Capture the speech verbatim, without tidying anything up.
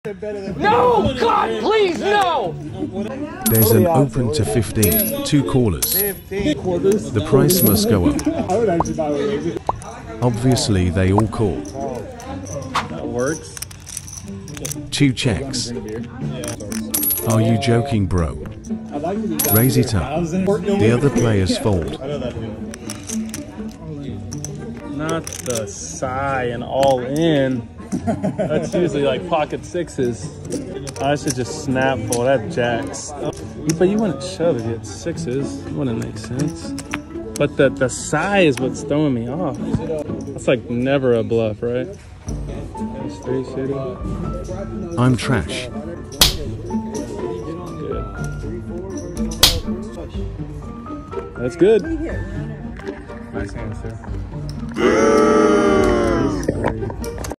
No! God, please, no! There's an open to fifteen, two callers. The price must go up. Obviously, they all call. That works. Two checks. Are you joking, bro? Raise it up. The other players fold. Not the sigh and all in. That's usually like pocket sixes. I should just snap fold. That jacks. But you wouldn't shove it at sixes. It wouldn't make sense. But the, the sigh is what's throwing me off. That's like never a bluff, right? That's three shitty. I'm trash. Good. That's good. Nice answer.